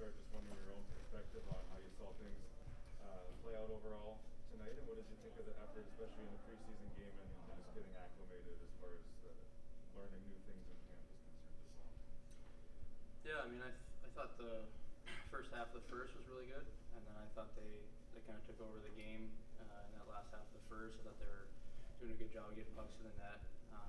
start, just wondering your own perspective on how you saw things play out overall tonight, and what did you think of the effort, especially in the preseason game, and just getting acclimated as far as learning new things in camp is concerned as well? Yeah, I mean, I thought the first half of the first was really good, and then I thought they kind of took over the game in that last half of the first. I thought they were doing a good job of getting pucks to the net.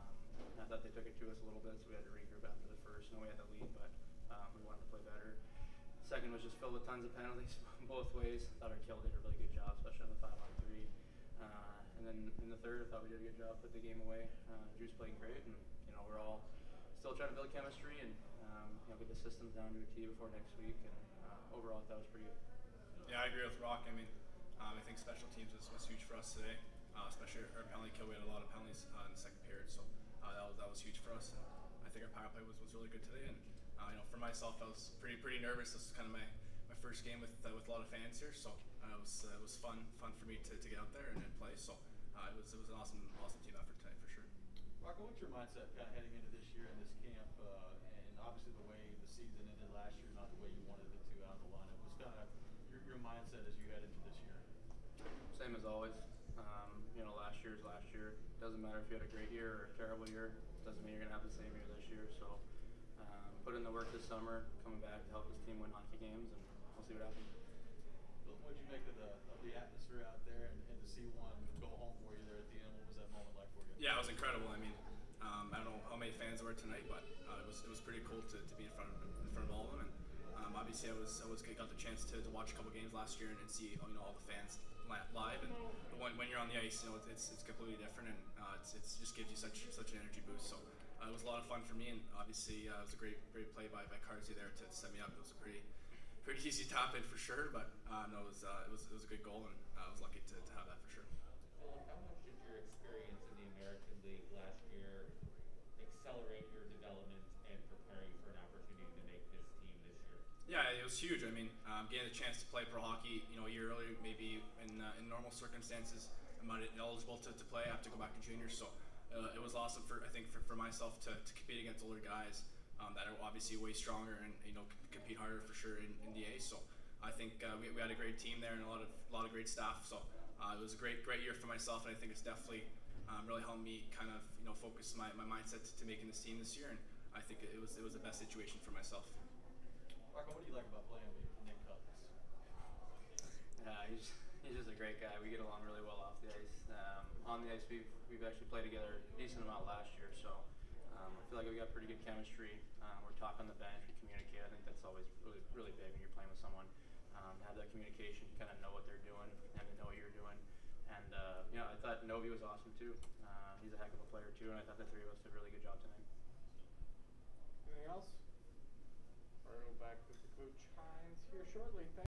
I thought they took it to us a little bit, so we had to regroup after the first. We had the lead, but we wanted to play better. Second was just filled with tons of penalties both ways. I thought our kill did a really good job, especially on the 5-on-3. And then in the third, I thought we did a good job putting the game away. Drew's playing great, and we're all still trying to build chemistry and get the systems down to a T before next week. And overall, I thought it was pretty good. Yeah, I agree with Rocco. I mean, I think special teams was huge for us today, especially our penalty kill. We had a lot of penalties in the second period, so that was huge for us. And I think our power play was really good today. And for myself, I was pretty nervous. This was kind of my first game with a lot of fans here, so it was fun for me to get out there and play. So it was an awesome team effort tonight for sure. Rocco, what's your mindset kind of heading into this year in this camp, and obviously the way the season ended last year, not the way you wanted it to out of the lineup? What's kind of your mindset as you head into this year? Same as always. Last year is last year. Doesn't matter if you had a great year or a terrible year. Doesn't mean you're gonna have the same year this year. So put in the work this summer, coming back to help this team win hockey games, and we'll see what happens. What did you make of the atmosphere out there, and to see one go home for you there at the end? What was that moment like for you? Yeah, it was incredible. I mean, I don't know how many fans there were tonight, but it was pretty cool to be in front of all of them. And obviously, I got the chance to watch a couple games last year and see all the fans live. And when you're on the ice, it's completely different, and it just gives you such an energy boost. So it was a lot of fun for me, and obviously it was a great play by Carsey there to set me up. It was a pretty easy tap in for sure, but no, it was a good goal, and I was lucky to have that for sure. Philip, how much did your experience in the American League last year accelerate your development and preparing for an opportunity to make this team this year? Yeah, it was huge. I mean, getting the chance to play pro hockey, a year earlier, maybe in normal circumstances, I'm not eligible to play. I have to go back to juniors, so it was awesome for myself to compete against older guys that are obviously way stronger and compete harder for sure in the A. So I think we had a great team there and a lot of great staff. So it was a great year for myself, and I think it's definitely really helped me kind of focus my mindset to making this team this year. And I think it was the best situation for myself. Rocco, what do you like about playing with Nick Cutlass? He's just a great guy. We get along really well off the ice. On the ice, we've actually played together a decent amount last year, so I feel like we got pretty good chemistry. We're talking on the bench, we communicate. I think that's always really big when you're playing with someone. Have that communication, kind of know what they're doing, and to know what you're doing. And I thought Novi was awesome too. He's a heck of a player too, and I thought the three of us did a really good job tonight. Anything else? All right, we'll back with the Coach Hines here shortly.